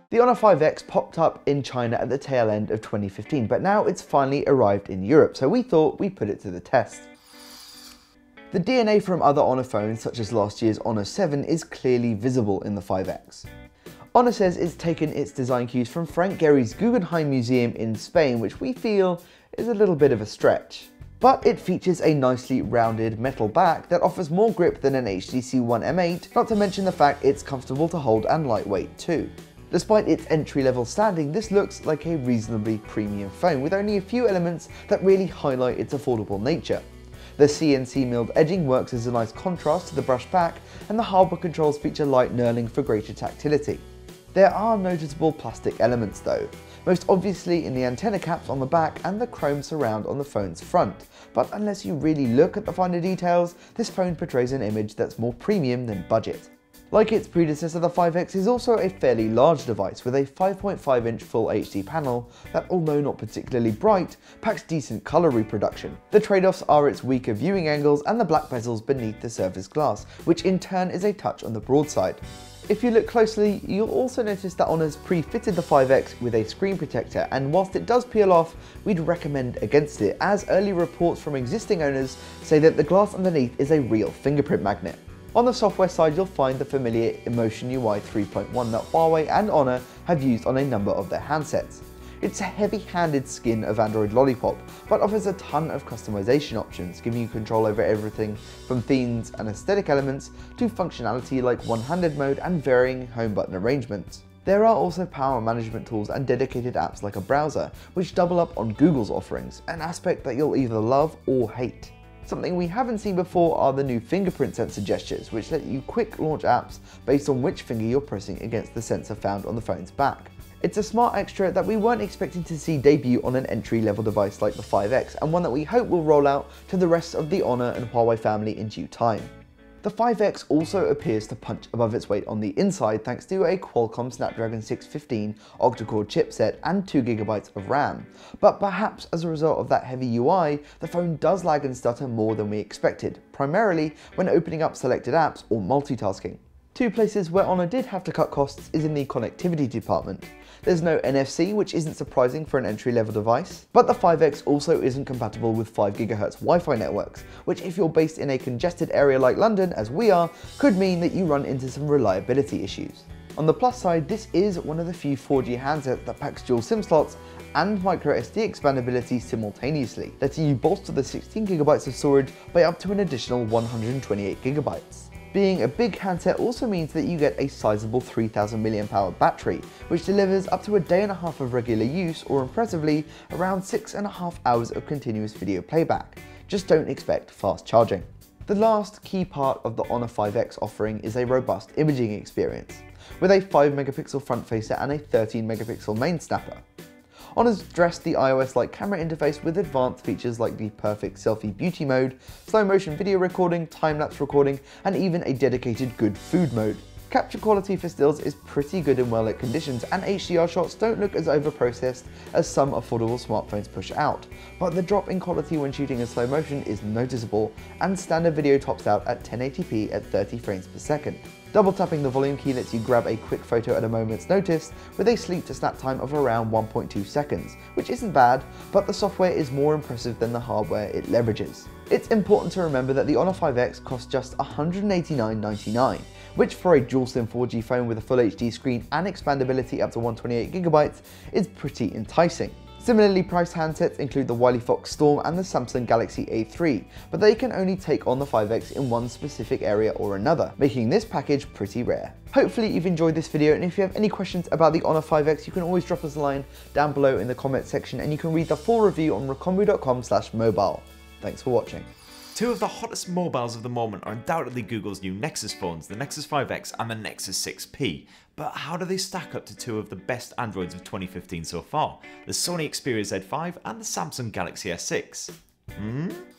The Honor 5X popped up in China at the tail end of 2015, but now it's finally arrived in Europe, so we thought we'd put it to the test. The DNA from other Honor phones, such as last year's Honor 7, is clearly visible in the 5X. Honor says it's taken its design cues from Frank Gehry's Guggenheim Museum in Spain, which we feel is a little bit of a stretch. But it features a nicely rounded metal back that offers more grip than an HTC One M8, not to mention the fact it's comfortable to hold and lightweight too. Despite its entry-level standing, this looks like a reasonably premium phone with only a few elements that really highlight its affordable nature. The CNC milled edging works as a nice contrast to the brushed back, and the hardware controls feature light knurling for greater tactility. There are noticeable plastic elements though, most obviously in the antenna caps on the back and the chrome surround on the phone's front, but unless you really look at the finer details, this phone portrays an image that's more premium than budget. Like its predecessor, the 5X is also a fairly large device with a 5.5-inch Full HD panel that, although not particularly bright, packs decent colour reproduction. The trade-offs are its weaker viewing angles and the black bezels beneath the surface glass, which in turn is a touch on the broadside. If you look closely, you'll also notice that Honor's pre-fitted the 5X with a screen protector, and whilst it does peel off, we'd recommend against it, as early reports from existing owners say that the glass underneath is a real fingerprint magnet. On the software side, you'll find the familiar Emotion UI 3.1 that Huawei and Honor have used on a number of their handsets. It's a heavy-handed skin of Android Lollipop, but offers a ton of customization options, giving you control over everything from themes and aesthetic elements to functionality like one-handed mode and varying home button arrangements. There are also power management tools and dedicated apps like a browser, which double up on Google's offerings, an aspect that you'll either love or hate. Something we haven't seen before are the new fingerprint sensor gestures, which let you quick launch apps based on which finger you're pressing against the sensor found on the phone's back. It's a smart extra that we weren't expecting to see debut on an entry-level device like the 5X, and one that we hope will roll out to the rest of the Honor and Huawei family in due time. The 5X also appears to punch above its weight on the inside thanks to a Qualcomm Snapdragon 615 octa-core chipset and 2GB of RAM, but perhaps as a result of that heavy UI, the phone does lag and stutter more than we expected, primarily when opening up selected apps or multitasking. Two places where Honor did have to cut costs is in the connectivity department. There's no NFC, which isn't surprising for an entry-level device, but the 5X also isn't compatible with 5GHz Wi-Fi networks, which if you're based in a congested area like London, as we are, could mean that you run into some reliability issues. On the plus side, this is one of the few 4G handsets that packs dual SIM slots and microSD expandability simultaneously, letting you bolster the 16GB of storage by up to an additional 128GB. Being a big handset also means that you get a sizable 3000 mAh battery, which delivers up to a day and a half of regular use, or impressively, around 6.5 hours of continuous video playback. Just don't expect fast charging. The last key part of the Honor 5X offering is a robust imaging experience, with a 5MP front facer and a 13MP main snapper. Honor's dressed the iOS-like camera interface with advanced features like the perfect selfie beauty mode, slow motion video recording, time-lapse recording, and even a dedicated good food mode. Capture quality for stills is pretty good in well-lit conditions, and HDR shots don't look as over-processed as some affordable smartphones push out, but the drop in quality when shooting in slow motion is noticeable, and standard video tops out at 1080p at 30 frames per second. Double tapping the volume key lets you grab a quick photo at a moment's notice with a sleep to snap time of around 1.2 seconds, which isn't bad, but the software is more impressive than the hardware it leverages. It's important to remember that the Honor 5X costs just $189.99, which for a dual SIM 4G phone with a Full HD screen and expandability up to 128GB is pretty enticing. Similarly priced handsets include the Wileyfox Storm and the Samsung Galaxy A3, but they can only take on the 5X in one specific area or another, making this package pretty rare. Hopefully you've enjoyed this video, and if you have any questions about the Honor 5X, you can always drop us a line down below in the comment section, and you can read the full review on recombu.com/mobile. Thanks for watching. Two of the hottest mobiles of the moment are undoubtedly Google's new Nexus phones, the Nexus 5X and the Nexus 6P. But how do they stack up to two of the best Androids of 2015 so far, the Sony Xperia Z5 and the Samsung Galaxy S6?